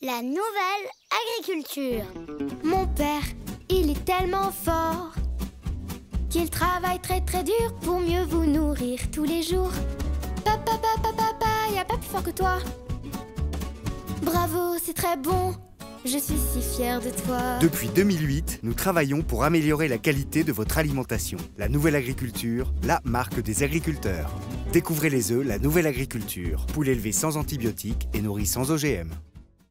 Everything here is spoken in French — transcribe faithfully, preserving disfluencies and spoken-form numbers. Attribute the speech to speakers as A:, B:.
A: La nouvelle agriculture.
B: Mon père, il est tellement fort qu'il travaille très très dur pour mieux vous nourrir tous les jours. Papa, papa, papa, y a pas plus fort que toi. Bravo, c'est très bon. Je suis si fière de toi.
C: Depuis deux mille huit, nous travaillons pour améliorer la qualité de votre alimentation. La nouvelle agriculture, la marque des agriculteurs. Découvrez les œufs La Nouvelle Agriculture. Poules élevées sans antibiotiques et nourries sans O G M.